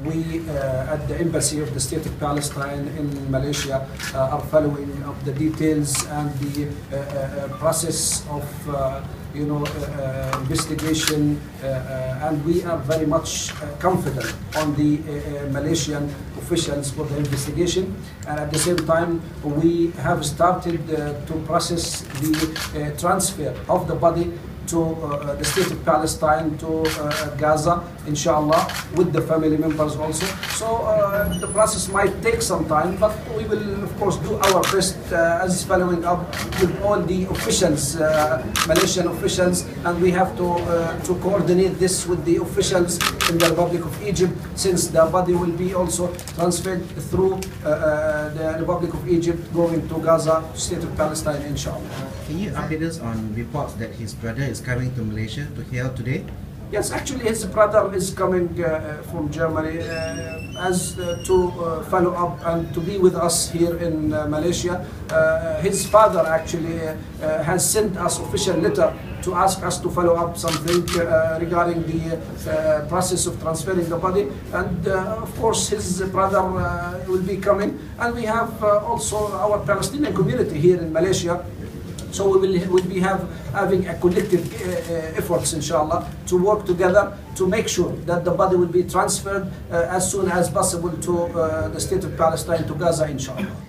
we at the Embassy of the State of Palestine in Malaysia are following up the details and the process of investigation, and we are very much confident on the Malaysian officials for the investigation. And at the same time, we have started to process the transfer of the body to the State of Palestine, to Gaza, inshallah, with the family members also. So the process might take some time, but we will, of course, do our best as following up with all the officials, Malaysian officials, and we have to coordinate this with the officials in the Republic of Egypt, since the body will be also transferred through the Republic of Egypt, going to Gaza, State of Palestine, inshallah. Can you update us on reports that his brother is coming to Malaysia to hear today? Yes, actually his brother is coming from Germany to follow up and to be with us here in Malaysia. His father actually has sent us official letter to ask us to follow up something regarding the process of transferring the body, and of course his brother will be coming, and we have also our Palestinian community here in Malaysia. So we will be having a collective efforts, inshallah, to work together to make sure that the body will be transferred as soon as possible to the State of Palestine, to Gaza, inshallah.